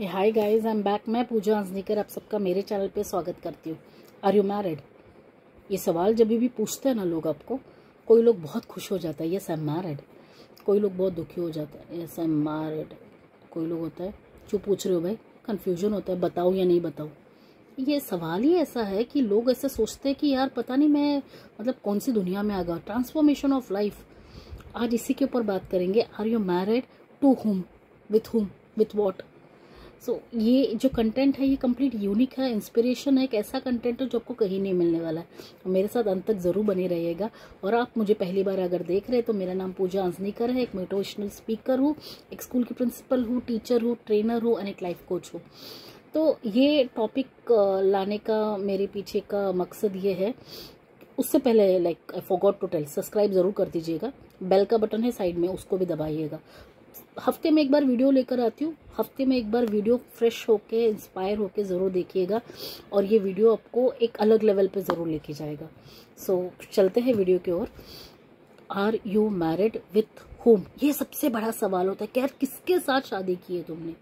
Hi guys, I am back. मैं पूजा हंसनीकर आप सबका मेरे चैनल पे स्वागत करती हूँ। Are you married? ये सवाल जब भी पूछते हैं ना लोग आपको, कोई लोग बहुत खुश हो जाता है, यस आई एम मैरिड। कोई लोग बहुत दुखी हो जाता है, यस आई एम मैरिड। कोई लोग होता है क्यों पूछ रहे हो भाई, कन्फ्यूजन होता है बताऊँ या नहीं बताऊँ। ये सवाल ही ऐसा है कि लोग ऐसे सोचते हैं कि यार पता नहीं मैं मतलब कौन सी दुनिया में आ गया। ट्रांसफॉर्मेशन ऑफ लाइफ, आज इसी के ऊपर बात करेंगे। Are you married? To whom, with what? So ये जो कंटेंट है ये कंप्लीट यूनिक है, इंस्पिरेशन है, एक ऐसा कंटेंट है जो आपको कहीं नहीं मिलने वाला है। मेरे साथ अंत तक ज़रूर बने रहिएगा। और आप मुझे पहली बार अगर देख रहे हैं तो मेरा नाम पूजा हंसनीकर है। एक मोटिवेशनल स्पीकर हूँ, एक स्कूल की प्रिंसिपल हूँ, टीचर हूँ, ट्रेनर हूँ और एक लाइफ कोच हूँ। तो ये टॉपिक लाने का मेरे पीछे का मकसद ये है। उससे पहले I forgot to tell, subscribe ज़रूर कर दीजिएगा, बेल का बटन है साइड में उसको भी दबाइएगा। हफ्ते में एक बार वीडियो लेकर आती हूँ, हफ्ते में एक बार वीडियो फ्रेश होके इंस्पायर होके ज़रूर देखिएगा और ये वीडियो आपको एक अलग लेवल पे ज़रूर लेके जाएगा। सो चलते हैं वीडियो की ओर। Are you married with whom? ये सबसे बड़ा सवाल होता है कि यार किसके साथ शादी की है तुमने।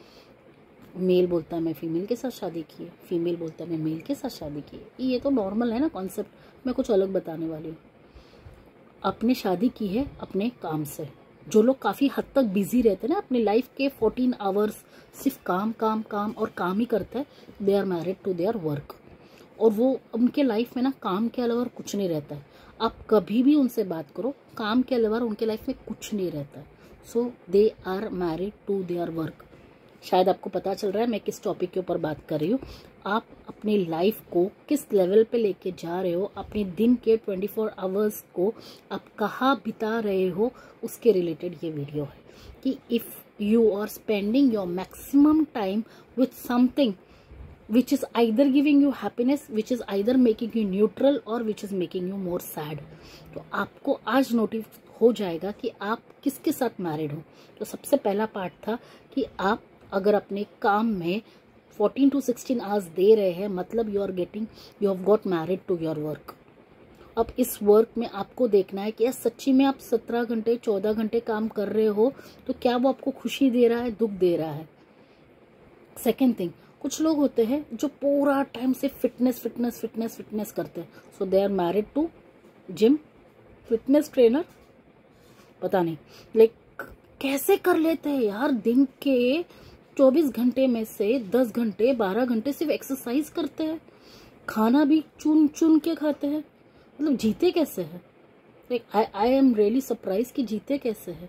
मेल बोलता है मैं फीमेल के साथ शादी की है, फीमेल बोलता है मैं मेल के साथ शादी की है। ये तो नॉर्मल है ना कॉन्सेप्ट, मैं कुछ अलग बताने वाली हूँ। आपने शादी की है अपने काम से। जो लोग काफ़ी हद तक बिजी रहते हैं ना, अपनी लाइफ के 14 आवर्स सिर्फ काम काम काम और काम ही करते हैं, they are married to their work. और वो उनके लाइफ में ना काम के अलावा कुछ नहीं रहता है। आप कभी भी उनसे बात करो, काम के अलावा उनके लाइफ में कुछ नहीं रहता है। So they are married to their work. शायद आपको पता चल रहा है मैं किस टॉपिक के ऊपर बात कर रही हूँ। आप अपनी लाइफ को किस लेवल पे लेके जा रहे हो, अपने दिन के 24 आवर्स को आप कहाँ बिता रहे हो, उसके रिलेटेड ये वीडियो है। कि if you are spending your maximum time with something which is either giving you happiness, which is either making you neutral और which is making you more sad, तो आपको आज नोटिस हो जाएगा कि आप किसके साथ मैरिड हो। तो सबसे पहला पार्ट था कि आप अगर अपने काम में 14 to 16 आवर्स दे रहे हैं, मतलब you have got married to your work. अब इस वर्क में आपको देखना है कि यार सच्ची में आप 17 घंटे 14 घंटे काम कर रहे हो तो क्या वो आपको खुशी दे रहा है, दुख दे रहा है। सेकेंड थिंग, कुछ लोग होते हैं जो पूरा टाइम से फिटनेस फिटनेस फिटनेस फिटनेस करते हैं। So they are married to gym, fitness trainer, पता नहीं लाइक कैसे कर लेते हैं यार। दिन के 24 घंटे में से 10 घंटे 12 घंटे सिर्फ एक्सरसाइज करते हैं, खाना भी चुन चुन के खाते हैं, मतलब जीते कैसे हैं। Like I am really surprise कि जीते कैसे हैं।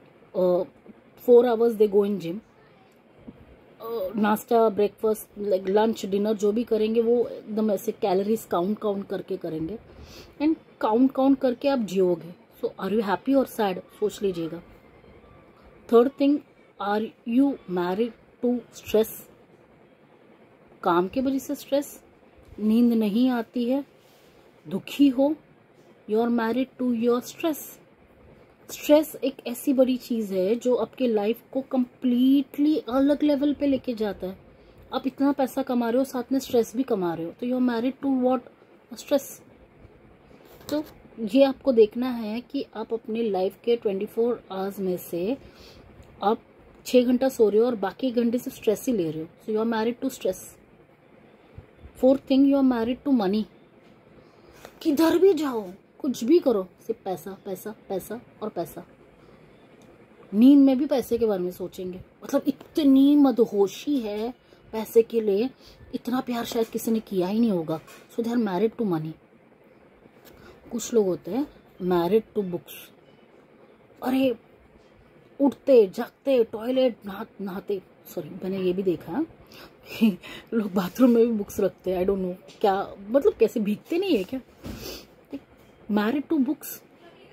4 hours they go in gym, नाश्ता ब्रेकफास्ट लाइक लंच डिनर जो भी करेंगे वो एकदम ऐसे कैलोरीज काउंट करके करेंगे एंड काउंट करके आप जियोगे। सो आर यू हैप्पी और सैड, सोच लीजिएगा। Third thing, are you married to stress? काम के वजह से स्ट्रेस, नींद नहीं आती है, दुखी हो, you are married to your stress. Stress एक ऐसी बड़ी चीज़ है जो आपके लाइफ को कंप्लीटली अलग लेवल पे लेके जाता है। आप इतना पैसा कमा रहे हो, साथ में स्ट्रेस भी कमा रहे हो, तो you are married to what? Stress. तो ये आपको देखना है कि आप अपने लाइफ के 24 आवर्स में से आप 6 घंटा सो रहे हो और बाकी घंटे सिर्फ स्ट्रेस ही ले रहे हो। So you are married to stress. Fourth thing, you are married to money. किधर भी जाओ, कुछ भी करो, सिर्फ पैसा पैसा पैसा और पैसा। नींद में भी पैसे के बारे में सोचेंगे, मतलब इतनी मदहोशी है पैसे के लिए, इतना प्यार शायद किसी ने किया ही नहीं होगा। So they are married to money. कुछ लोग होते हैं मैरिड टू बुक्स। अरे उठते जागते टॉयलेट नहाते, सॉरी मैंने ये भी देखा कि लोग बाथरूम में भी बुक्स रखते हैं। आई डोंट नो क्या, मतलब कैसे भीगते नहीं है क्या। मैरिड टू बुक्स,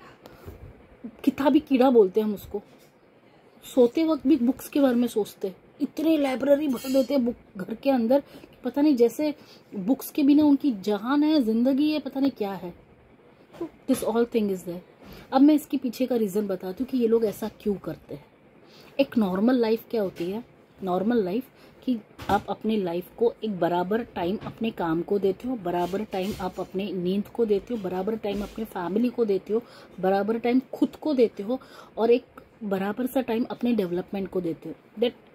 किताबी कीड़ा बोलते हैं हम उसको। सोते वक्त भी बुक्स के बारे में सोचते, इतने लाइब्रेरी भर देते हैं बुक घर के अंदर, पता नहीं जैसे बुक्स के बिना उनकी जहान है, जिंदगी है, पता नहीं क्या है। तो this all thing is there. अब मैं इसके पीछे का रीज़न बताती हूँ कि ये लोग ऐसा क्यों करते हैं। एक नॉर्मल लाइफ क्या होती है? नॉर्मल लाइफ कि आप अपने लाइफ को एक बराबर टाइम अपने काम को देते हो, बराबर टाइम आप अपने नींद को देते हो, बराबर टाइम अपने फैमिली को देते हो, बराबर टाइम खुद को देते हो और एक बराबर सा टाइम अपने डेवलपमेंट को देते हो। दैट एक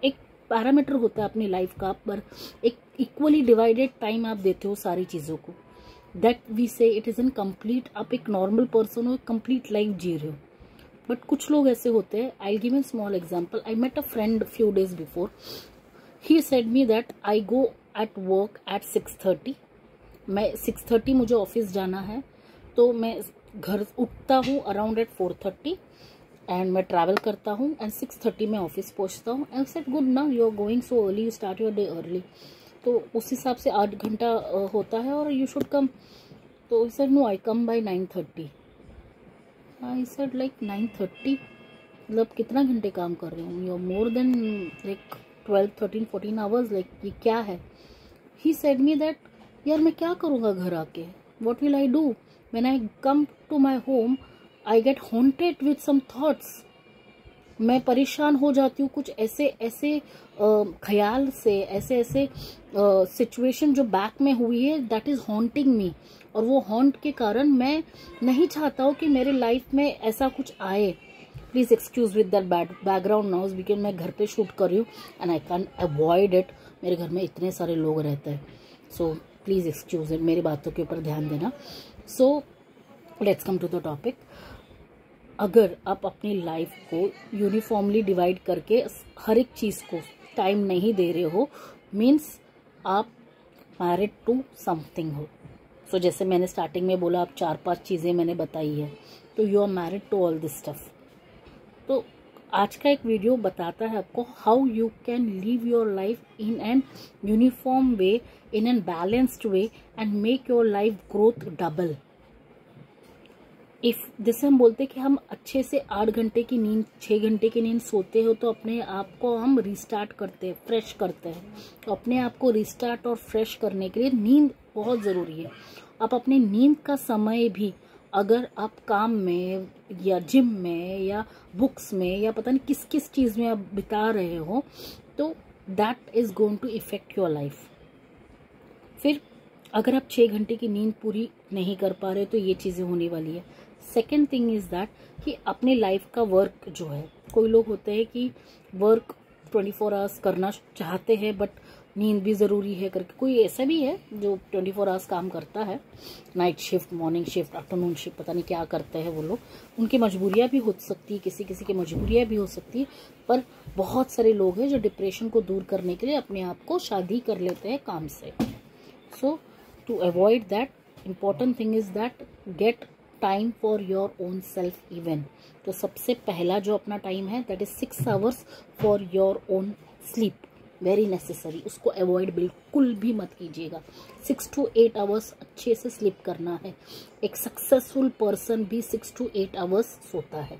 पैरामीटर होता है अपनी लाइफ का, पर एक इक्वली डिवाइडेड टाइम आप देते हो सारी चीज़ों को, that we say it is incomplete, आप एक नॉर्मल पर्सन हो, कंप्लीट लाइफ जी रहे हो। बट कुछ लोग ऐसे होते हैं, I give an small example, I met a friend few days before, he said me that I go at work at 6:30, मैं 6:30 मुझे ऑफिस जाना है, तो मैं घर उठता हूँ अराउंड एट 4:30 एंड मैं ट्रैवल करता हूँ एंड 6:30 में ऑफिस पहुँचता हूँ। एंड सेड गुड ना, you are going so early, you start your day early, तो उस हिसाब से 8 घंटा होता है और यू शुड कम। तो said no, I come by 9:30। I said like 9:30 मतलब कितना घंटे काम कर रहे हूँ, you are more than like 12, 13, 14 hours, like ये क्या है। ही सेड मी दैट यार मैं क्या करूँगा घर आके, what will I do when I come to my home, I get haunted with some thoughts, मैं परेशान हो जाती हूँ कुछ ऐसे ऐसे ख्याल से, ऐसे ऐसे सिचुएशन जो बैक में हुई है, दैट इज़ हॉन्टिंग मी, और वो हॉन्ट के कारण मैं नहीं चाहता हूँ कि मेरे लाइफ में ऐसा कुछ आए। Please excuse with that background noise, because मैं घर पे शूट कर रही हूँ and I can avoid it, मेरे घर में इतने सारे लोग रहते हैं, सो प्लीज़ एक्सक्यूज इट, मेरी बातों के ऊपर ध्यान देना। So let's come to the topic. अगर आप अपनी लाइफ को यूनिफॉर्मली डिवाइड करके हर एक चीज़ को टाइम नहीं दे रहे हो, मीन्स आप मैरिड टू समथिंग हो। सो जैसे मैंने स्टार्टिंग में बोला, आप 4-5 चीज़ें मैंने बताई है, तो you are married to all this stuff. तो आज का एक वीडियो बताता है आपको how you can live your life in an uniform way, in an balanced way and make your life growth double. If जैसे हम बोलते हैं कि हम अच्छे से 8 घंटे की नींद, 6 घंटे की नींद सोते हो तो अपने आप को हम रिस्टार्ट करते हैं, फ्रेश करते हैं। तो अपने आप को रिस्टार्ट और फ्रेश करने के लिए नींद बहुत ज़रूरी है। आप अपनी नींद का समय भी अगर आप काम में या जिम में या बुक्स में या पता नहीं किस किस चीज़ में आप बिता रहे हो, तो that is going to effect your life. फिर अगर आप 6 घंटे की नींद पूरी नहीं कर पा रहे तो ये चीज़ें होने वाली है। सेकेंड थिंग इज़ दैट कि अपने लाइफ का वर्क जो है, कोई लोग होते हैं कि वर्क 24 आवर्स करना चाहते हैं बट नींद भी ज़रूरी है करके, कोई ऐसा भी है जो 24 आवर्स काम करता है, night shift, morning shift, afternoon shift, पता नहीं क्या करते हैं वो लोग, उनकी मजबूरियाँ भी हो सकती है, किसी किसी की मजबूरियाँ भी हो सकती है। पर बहुत सारे लोग हैं जो डिप्रेशन को दूर करने के लिए अपने आप को शादी कर लेते हैं काम से। So to avoid that, important thing is that get time for your own self even. तो सबसे पहला जो अपना टाइम है that is 6 hours for your own sleep, very necessary. उसको अवॉइड बिल्कुल भी मत कीजिएगा। 6 to 8 आवर्स अच्छे से स्लीप करना है। एक सक्सेसफुल पर्सन भी 6 to 8 आवर्स सोता है।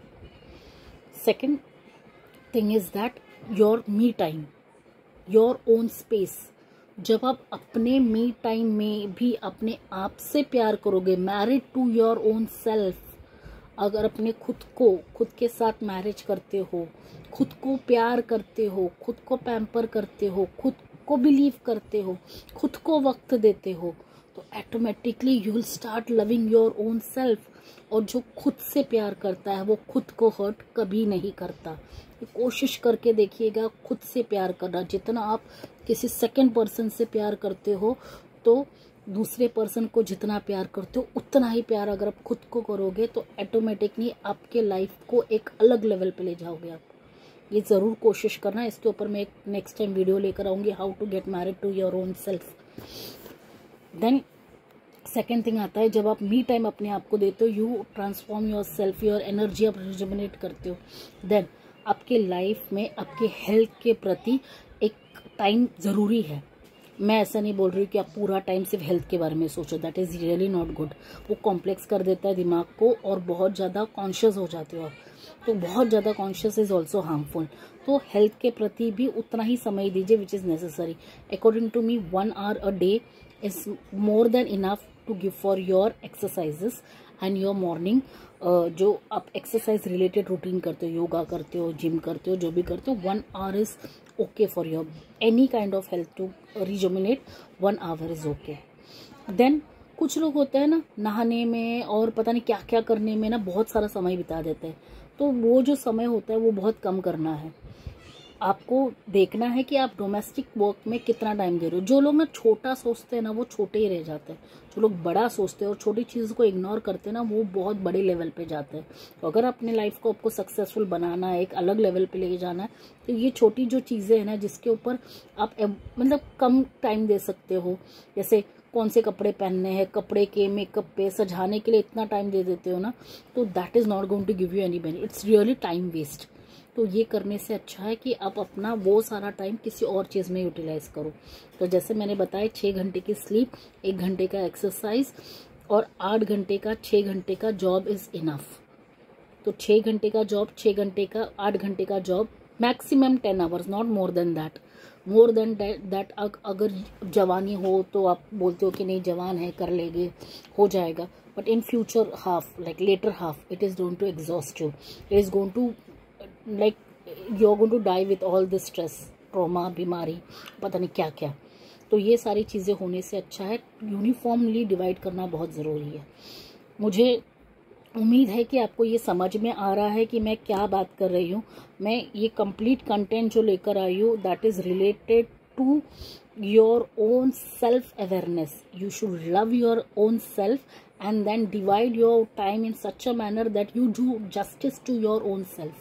Second thing is that your me time, your own space. जब आप अपने मी टाइम में भी अपने आप से प्यार करोगे, married to your own self, अगर अपने खुद के साथ मैरिज करते हो, खुद को प्यार करते हो, खुद को पैम्पर करते हो, खुद को बिलीव करते हो, खुद को वक्त देते हो, तो automatically you will start loving your own self. और जो खुद से प्यार करता है वो खुद को हर्ट कभी नहीं करता। कोशिश करके देखिएगा खुद से प्यार करना। जितना आप किसी सेकंड पर्सन से प्यार करते हो, तो दूसरे पर्सन को जितना प्यार करते हो उतना ही प्यार अगर आप खुद को करोगे तो ऑटोमेटिकली आपके लाइफ को एक अलग लेवल पे ले जाओगे आप। ये ज़रूर कोशिश करना। इसके ऊपर मैं एक नेक्स्ट टाइम वीडियो लेकर आऊँगी, how to get married to your own self. Then second thing आता है, जब आप मी टाइम अपने आप को देते हो, you transform your self, your energy आप रिजुमिनेट करते हो। देन आपके लाइफ में आपके हेल्थ के प्रति एक टाइम ज़रूरी है। मैं ऐसा नहीं बोल रही हूँ कि आप पूरा टाइम सिर्फ हेल्थ के बारे में सोचो, that is really not good. वो कॉम्प्लेक्स कर देता है दिमाग को और बहुत ज़्यादा कॉन्शियस हो जाते हो आप, तो बहुत ज़्यादा कॉन्शियस इज़ ऑल्सो हार्मफुल। तो हेल्थ के प्रति भी उतना ही समय दीजिए which is necessary. According to me 1 hour a day is more than enough to give for your exercises and your morning जो आप एक्सरसाइज रिलेटेड रूटीन करते हो, योगा करते हो, जिम करते हो, जो भी करते हो, 1 hour is okay for your any kind of health to rejuvenate. 1 hour is okay. देन कुछ लोग होते हैं ना, नहाने में और पता नहीं क्या क्या करने में ना बहुत सारा समय बिता देते हैं, तो वो जो समय होता है वो बहुत कम करना है। आपको देखना है कि आप डोमेस्टिक वर्क में कितना टाइम दे रहे हो। जो लोग ना छोटा सोचते हैं ना वो छोटे ही रह जाते हैं, जो लोग बड़ा सोचते हैं और छोटी चीज़ों को इग्नोर करते हैं ना वो बहुत बड़े लेवल पे जाते हैं। तो अगर अपने लाइफ को आपको सक्सेसफुल बनाना है, एक अलग लेवल पे लेके जाना है, तो ये छोटी जो चीज़ें हैं ना जिसके ऊपर आप मतलब कम टाइम दे सकते हो, जैसे कौन से कपड़े पहनने हैं, कपड़े के मेकअप पे सजाने के लिए इतना टाइम दे देते हो ना, तो that is not going to give you any benefit, it's really time waste. तो ये करने से अच्छा है कि आप अपना वो सारा टाइम किसी और चीज़ में यूटिलाइज करो। तो जैसे मैंने बताया 6 घंटे की स्लीप, 1 घंटे का एक्सरसाइज और 8 घंटे का 6 घंटे का जॉब इज़ इनफ। तो 6 घंटे का जॉब, 6 घंटे का 8 घंटे का job, maximum 10 hours, not more than that. More than that अगर जवानी हो तो आप बोलते हो कि नहीं जवान है कर लेंगे, हो जाएगा, but in future half, like later half, it is going to exhaust you, it is going to like you are going to die with all this stress, trauma, बीमारी, पता नहीं क्या क्या। तो ये सारी चीज़ें होने से अच्छा है यूनिफॉर्मली डिवाइड करना बहुत ज़रूरी है। मुझे उम्मीद है कि आपको ये समझ में आ रहा है कि मैं क्या बात कर रही हूँ। मैं ये कंप्लीट कंटेंट जो लेकर आई हूँ that is related to your own self awareness. You should love your own self and then divide your time in such a manner that you do justice to your own self.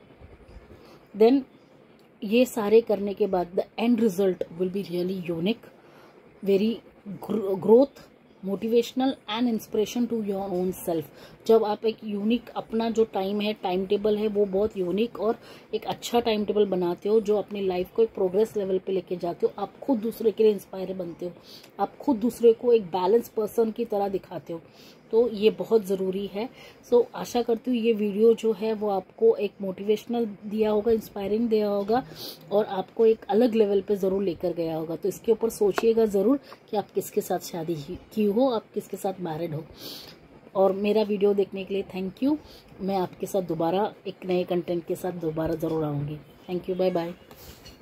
Then ये सारे करने के बाद the end result will be really unique, very growth, motivational and inspiration to your own self. जब आप एक unique अपना जो टाइम है, टाइम टेबल है, वो बहुत यूनिक और एक अच्छा टाइम टेबल बनाते हो जो अपनी लाइफ को एक प्रोग्रेस लेवल पे लेके जाते हो, आप खुद दूसरे के लिए इंस्पायर बनते हो, आप खुद दूसरे को एक बैलेंस पर्सन की तरह दिखाते हो। तो ये बहुत ज़रूरी है। सो आशा करती हूँ ये वीडियो जो है वो आपको एक मोटिवेशनल दिया होगा, इंस्पायरिंग दिया होगा और आपको एक अलग लेवल पे ज़रूर लेकर गया होगा। तो इसके ऊपर सोचिएगा ज़रूर कि आप किसके साथ शादी की हो, आप किसके साथ मैरिड हो। और मेरा वीडियो देखने के लिए थैंक यू। मैं आपके साथ दोबारा एक नए कंटेंट के साथ दोबारा ज़रूर आऊँगी। Thank you, bye bye.